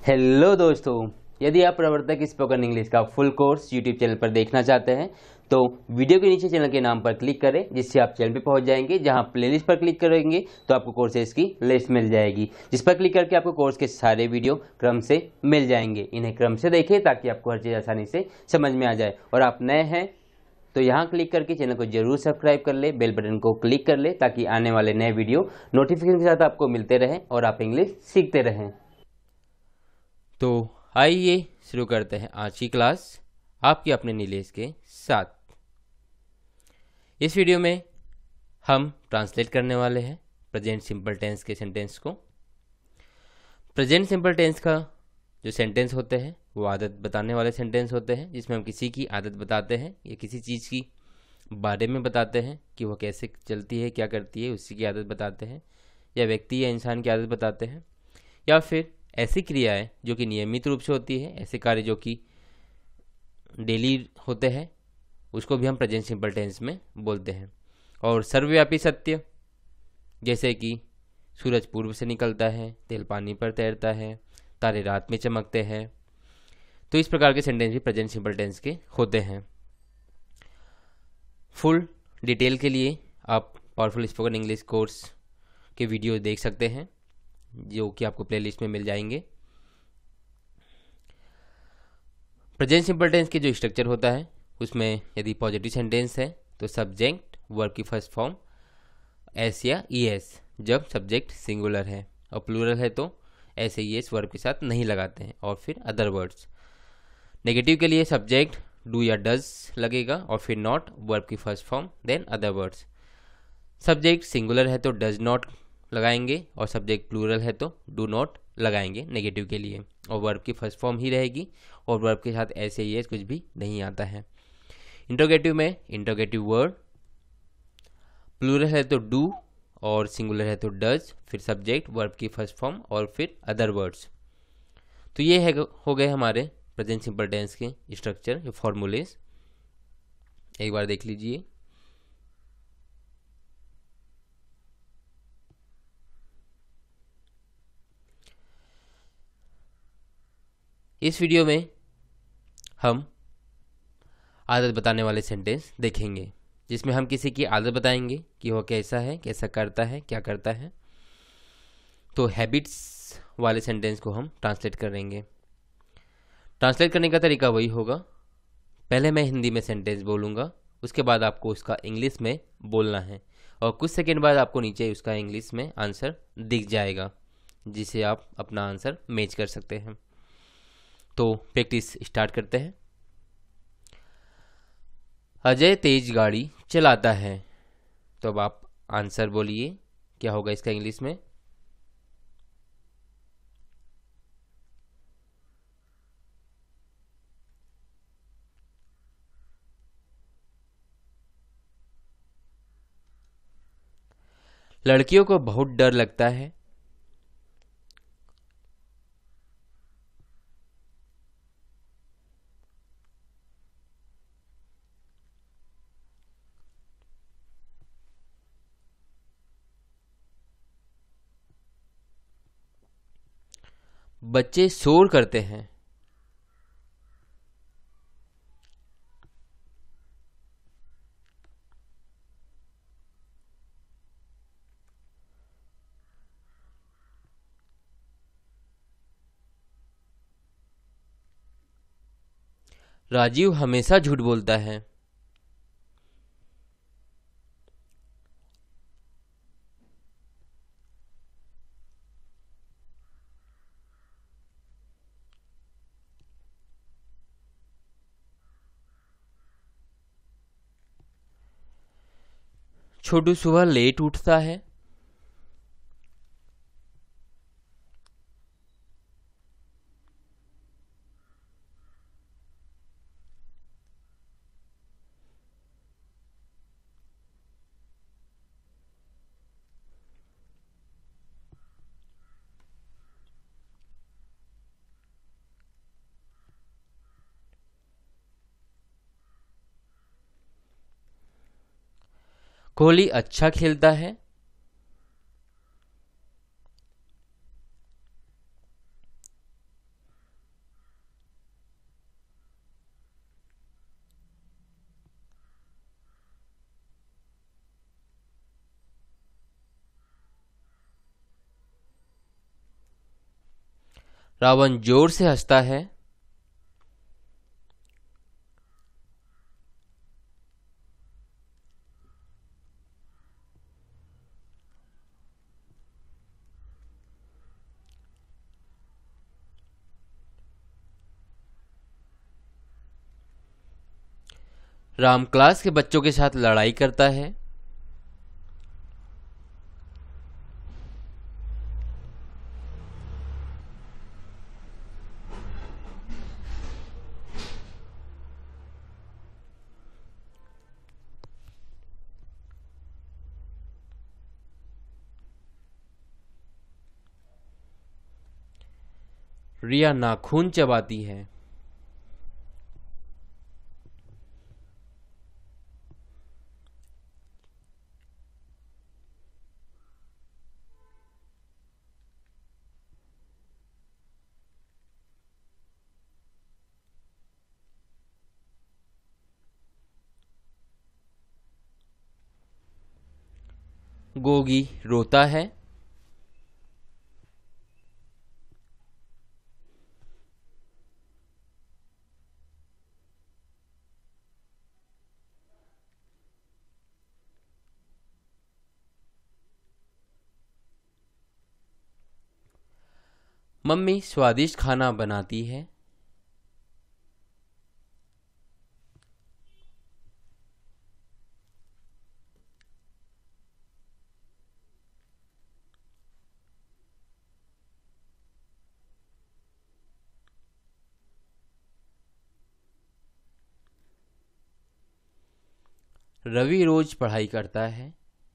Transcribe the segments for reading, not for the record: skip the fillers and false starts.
Hello दोस्तों, यदि आप प्रवर्तक स्पोकन इंग्लिश का फुल कोर्स यूट्यूब चैनल पर देखना चाहते हैं तो वीडियो के नीचे चैनल के नाम पर क्लिक करें, जिससे आप चैनल पे पहुंच जाएंगे। जहां प्लेलिस्ट पर क्लिक करेंगे तो आपको कोर्सेज की लिस्ट मिल जाएगी, जिस पर क्लिक करके आपको कोर्स के सारे वीडियो क्रम से मिल जाएंगे। इन्हें क्रम से देखें ताकि आपको हर चीज़ आसानी से समझ में आ जाए। और आप नए हैं तो यहाँ क्लिक करके चैनल को जरूर सब्सक्राइब कर ले, बेल बटन को क्लिक कर ले ताकि आने वाले नए वीडियो नोटिफिकेशन के साथ आपको मिलते रहें और आप इंग्लिश सीखते रहें। तो आइए शुरू करते हैं आज की क्लास आपके अपने नीलेश के साथ। इस वीडियो में हम ट्रांसलेट करने वाले हैं प्रेजेंट सिंपल टेंस के सेंटेंस को। प्रेजेंट सिंपल टेंस का जो सेंटेंस होते हैं वो आदत बताने वाले सेंटेंस होते हैं, जिसमें हम किसी की आदत बताते हैं या किसी चीज़ की बारे में बताते हैं कि वह कैसे चलती है, क्या करती है, उसी की आदत बताते हैं, या व्यक्ति या इंसान की आदत बताते हैं, या फिर ऐसी क्रियाएं जो कि नियमित रूप से होती है, ऐसे कार्य जो कि डेली होते हैं, उसको भी हम प्रेजेंट सिंपल टेंस में बोलते हैं। और सर्वव्यापी सत्य जैसे कि सूरज पूर्व से निकलता है, तेल पानी पर तैरता है, तारे रात में चमकते हैं, तो इस प्रकार के सेंटेंस भी प्रेजेंट सिंपल टेंस के होते हैं। फुल डिटेल के लिए आप पावरफुल स्पोकन इंग्लिश कोर्स के वीडियो देख सकते हैं, जो कि आपको प्लेलिस्ट में मिल जाएंगे। प्रेजेंट सिंपल टेंस के जो स्ट्रक्चर होता है उसमें यदि पॉजिटिव सेंटेंस है तो सब्जेक्ट वर्ब की फर्स्ट फॉर्म एस या ई एस जब सब्जेक्ट सिंगुलर है, और प्लूरल है तो एस ई एस वर्ब के साथ नहीं लगाते हैं, और फिर अदर वर्ड्स। नेगेटिव के लिए सब्जेक्ट डू या डज लगेगा, और फिर नॉट वर्ब की first form then other words. Subject singular है तो डज नॉट लगाएंगे, और सब्जेक्ट प्लूरल है तो डू नॉट लगाएंगे नेगेटिव के लिए, और वर्ब की फर्स्ट फॉर्म ही रहेगी, और वर्ब के साथ ऐसे ही कुछ भी नहीं आता है। इंट्रोगेटिव में इंट्रोगेटिव वर्ड प्लूरल है तो डू और सिंगुलर है तो डज, फिर सब्जेक्ट वर्ब की फर्स्ट फॉर्म और फिर अदर वर्ड्स। तो ये है हो गए हमारे प्रेजेंट सिंपल टेंस के स्ट्रक्चर, जो फॉर्मूलेज। एक बार देख लीजिए। इस वीडियो में हम आदत बताने वाले सेंटेंस देखेंगे, जिसमें हम किसी की आदत बताएंगे कि वह कैसा है, कैसा करता है, क्या करता है। तो हैबिट्स वाले सेंटेंस को हम ट्रांसलेट करेंगे। ट्रांसलेट करने का तरीका वही होगा, पहले मैं हिंदी में सेंटेंस बोलूँगा, उसके बाद आपको उसका इंग्लिश में बोलना है, और कुछ सेकेंड बाद आपको नीचे उसका इंग्लिश में आंसर दिख जाएगा, जिसे आप अपना आंसर मैच कर सकते हैं। तो प्रैक्टिस स्टार्ट करते हैं। अजय तेज गाड़ी चलाता है। तो अब आप आंसर बोलिए, क्या होगा इसका इंग्लिश में। लड़कियों को बहुत डर लगता है। बच्चे शोर करते हैं। राजीव हमेशा झूठ बोलता है। छोटू सुबह लेट उठता है। कोहली अच्छा खेलता है। रावण जोर से हंसता है। राम क्लास के बच्चों के साथ लड़ाई करता है। रिया नाखून चबाती है। गोगी रोता है। मम्मी स्वादिष्ट खाना बनाती है। रवि रोज पढ़ाई करता है।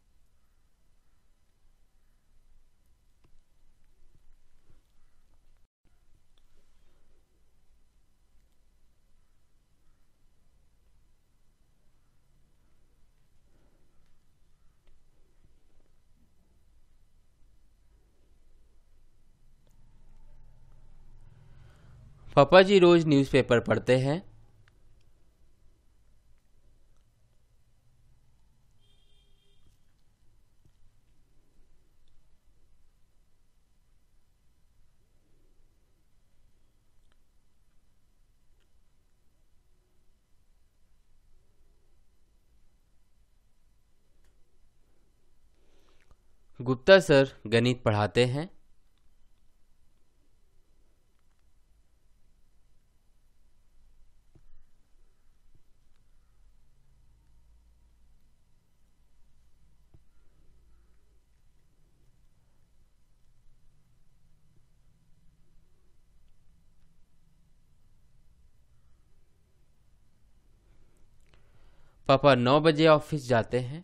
पापा जी रोज न्यूज़पेपर पढ़ते हैं। गुप्ता सर गणित पढ़ाते हैं। पापा 9 बजे ऑफिस जाते हैं।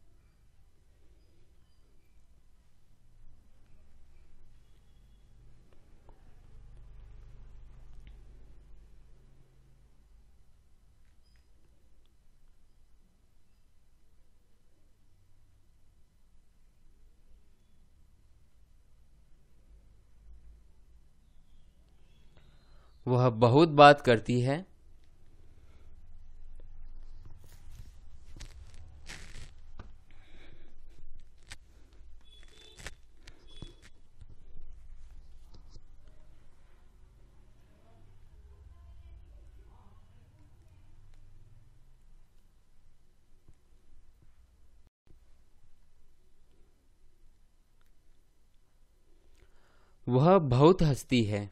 वह बहुत बात करती है। वह बहुत हंसती है।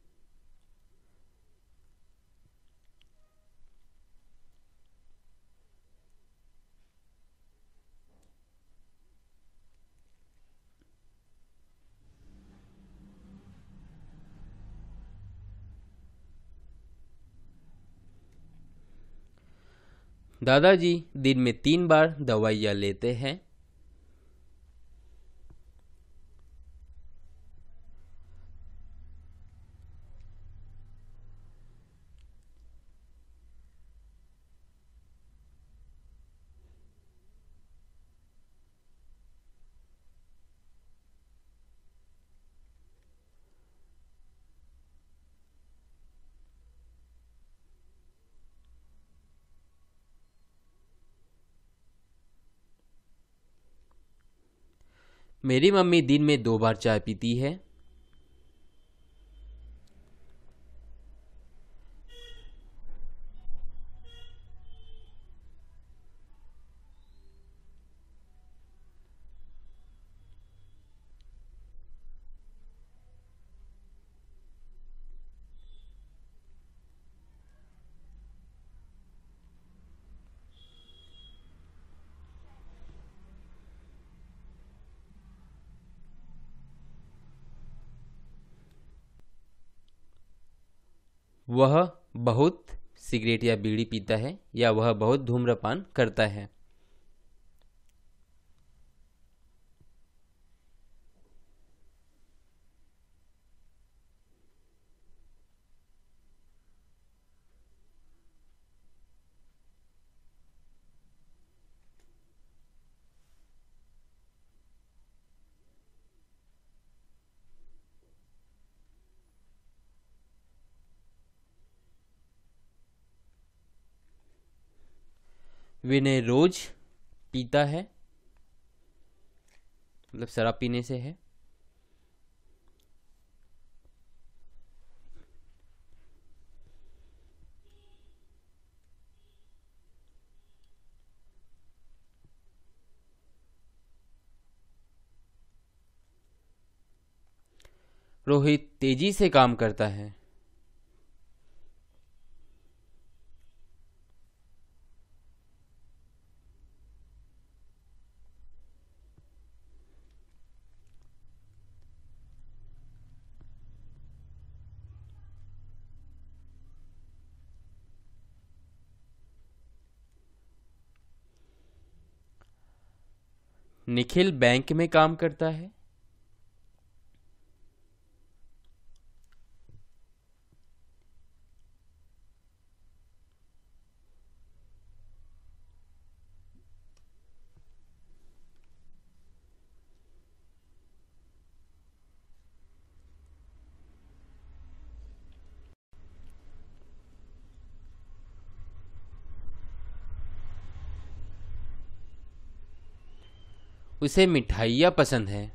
दादाजी दिन में 3 बार दवाइयाँ लेते हैं। मेरी मम्मी दिन में 2 बार चाय पीती है। वह बहुत सिगरेट या बीड़ी पीता है या वह बहुत धूम्रपान करता है। विनय रोज पीता है, मतलब शराब पीने से है। रोहित तेजी से काम करता है। निखिल बैंक में काम करता है। उसे मिठाइयाँ पसंद है।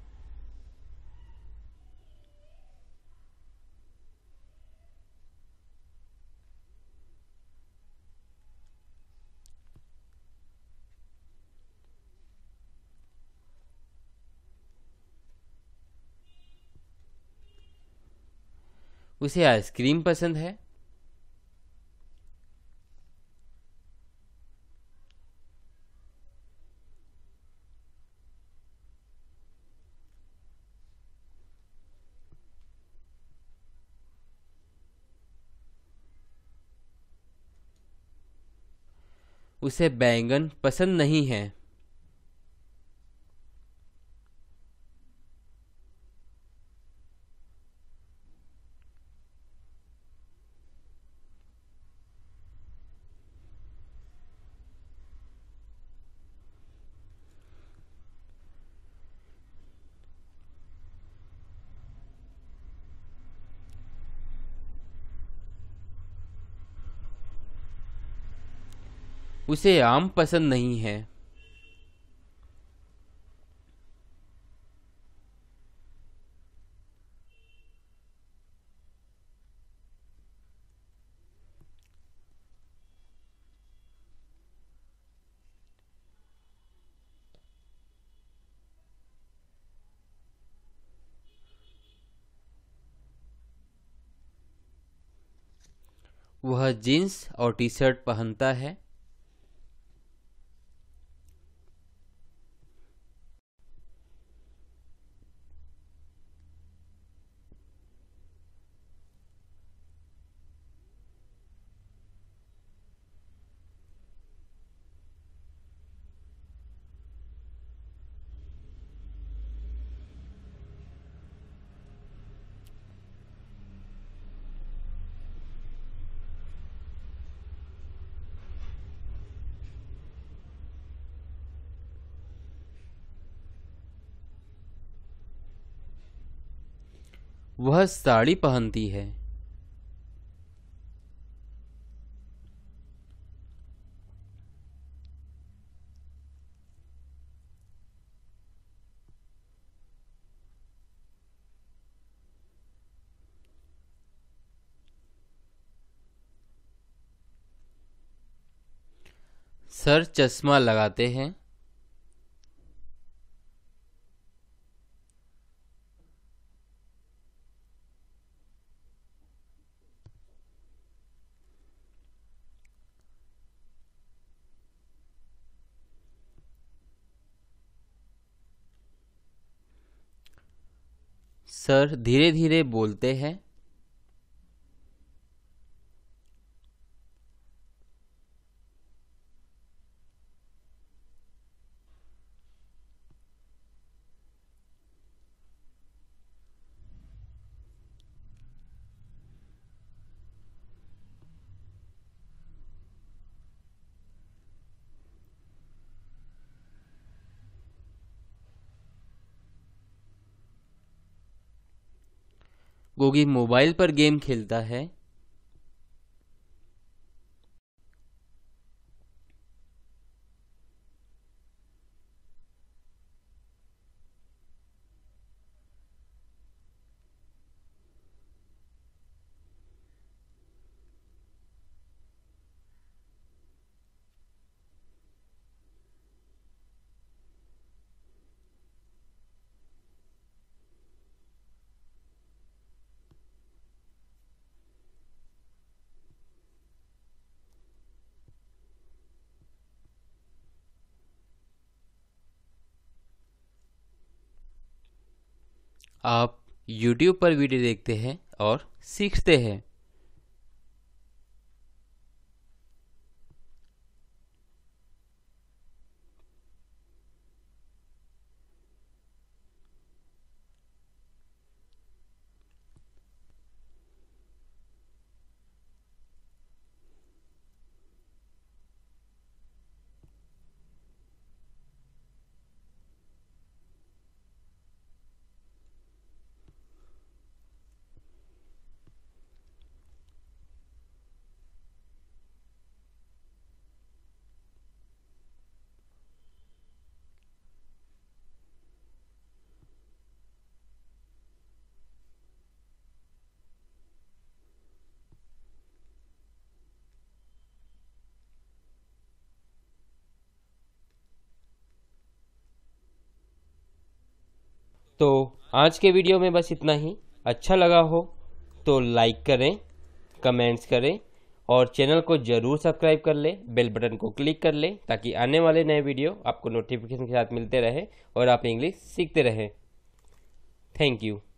उसे आइसक्रीम पसंद है। उसे बैंगन पसंद नहीं है। उसे आम पसंद नहीं है। वह जीन्स और टी शर्ट पहनता है। वह साड़ी पहनती है। सर चश्मा लगाते हैं। सर धीरे धीरे बोलते हैं। गोगी मोबाइल पर गेम खेलता है। आप YouTube पर वीडियो देखते हैं और सीखते हैं। तो आज के वीडियो में बस इतना ही। अच्छा लगा हो तो लाइक करें, कमेंट्स करें और चैनल को ज़रूर सब्सक्राइब कर लें, बेल बटन को क्लिक कर लें ताकि आने वाले नए वीडियो आपको नोटिफिकेशन के साथ मिलते रहे और आप इंग्लिश सीखते रहें। Thank you.